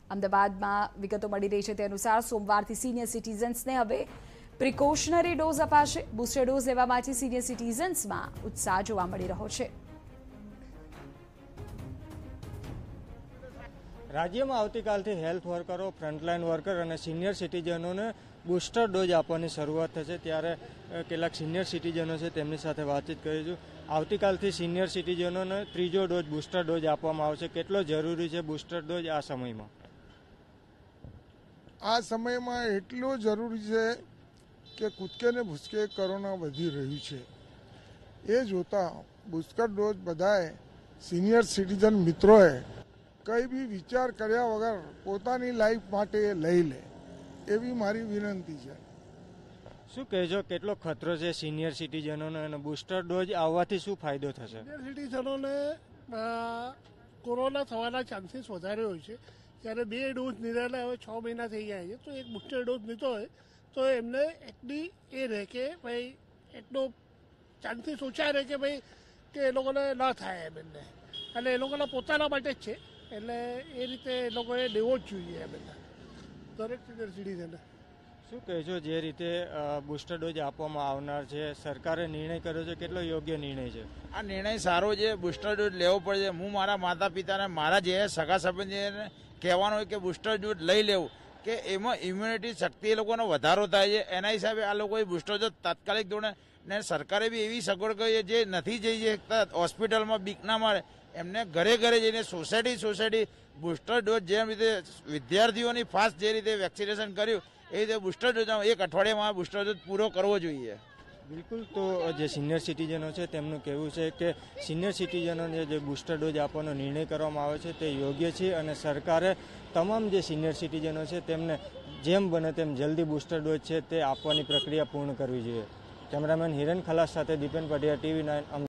અમદાવાદમાં વિગતો મળી રહી છે તે અનુસાર સોમવારથી સિનિયર સિટીઝન્સને હવે પ્રિકોશનરી ડોઝ અપાશે। બુસ્ટર ડોઝ લેવા માટે સિનિયર સિટીઝન્સમાં ઉત્સાહ જોવા મળી રહ્યો છે। રાજ્યમાં આવતીકાલથી હેલ્થ વર્કરો, ફ્રન્ટલાઇન વર્કર અને સિનિયર સિટીઝનોને બુસ્ટર ડોઝ આપવાની શરૂઆત થશે। ત્યારે કેટલાક સિનિયર સિટીઝનો છે તેમની સાથે વાતચીત કરીશું। આવતીકાલથી સિનિયર સિટીઝનોને ત્રીજો ડોઝ બુસ્ટર ડોઝ આપવામાં આવશે। કેટલો જરૂરી છે બુસ્ટર ડોઝ આ સમયમાં? આ સમયમાં એટલો જરૂરી છે કે કૂદકે ને ભૂસકે કોરોના વધી રહ્યું છે। એ જોતા બુસ્ટર ડોઝ બધાએ સિનિયર સિટીઝન મિત્રોએ કંઈ બી વિચાર કર્યા વગર પોતાની લાઈફ માટે લઈ લે એવી મારી વિનંતી છે। શું કહેજો, કેટલો ખતરો છે સિનિયર સિટીઝનોને અને બુસ્ટર ડોઝ આવવાથી શું ફાયદો થશે? સિનિયર સિટીઝનોને કોરોના થવાના ચાન્સીસ વધારે હોય છે। ત્યારે 2 ડોઝ લીધેલા હવે 6 મહિના થઈ ગયા છે, તો એક બુસ્ટર ડોઝ લીધો હોય તો એમને એટલી એ રહે કે ભાઈ એટલો ચાન્સીસ ઓછા રહે કે ભાઈ કે એ લોકોને ન થાય એમ એમને, અને એ લોકોના પોતાના માટે જ છે, એટલે એ રીતે એ લોકોએ લેવો જ જોઈએ એમ દરેક સિનિયર સિટીઝને। શું કહેશો, જે રીતે બુસ્ટર ડોઝ આપવામાં આવનાર છે, સરકારે નિર્ણય કર્યો છે, કેટલો યોગ્ય નિર્ણય છે? આ નિર્ણય સારો છે, બુસ્ટર ડોઝ લેવો પડશે। હું મારા માતા પિતાને, મારા જે સગા સંબંધીઓને કહેવાનું હોય કે બુસ્ટર ડોઝ લઈ લેવું, કે એમાં ઇમ્યુનિટી શક્તિ એ લોકોનો વધારો થાય છે। એના હિસાબે આ લોકોએ બુસ્ટર ડોઝ તાત્કાલિક ધોરણે, ને સરકારે બી એવી સગવડ કરી જે નથી જઈ શકતા હોસ્પિટલમાં બીક ના મારે, એમને ઘરે ઘરે જઈને સોસાયટી બુસ્ટર ડોઝ જેમ રીતે વિદ્યાર્થીઓની ફાસ્ટ જે રીતે વેક્સિનેશન કર્યું એ રીતે બુસ્ટર ડોઝ 1 અઠવાડિયામાં બુસ્ટર ડોઝ પૂરો કરવો જોઈએ। બિલકુલ, તો જે સિનિયર સિટીઝનો છે તેમનું કહેવું છે કે સિનિયર સિટીઝનોને જે બુસ્ટર ડોઝ આપવાનો નિર્ણય કરવામાં આવે છે તે યોગ્ય છે અને સરકારે તમામ જે સિનિયર સિટીઝનો છે તેમને જેમ બને તેમ જલ્દી બુસ્ટર ડોઝ છે તે આપવાની પ્રક્રિયા પૂર્ણ કરવી જોઈએ। કેમેરામેન હિરેન ખલાસ સાથે દીપેન પટિયા, TV9 અમદાવાદ।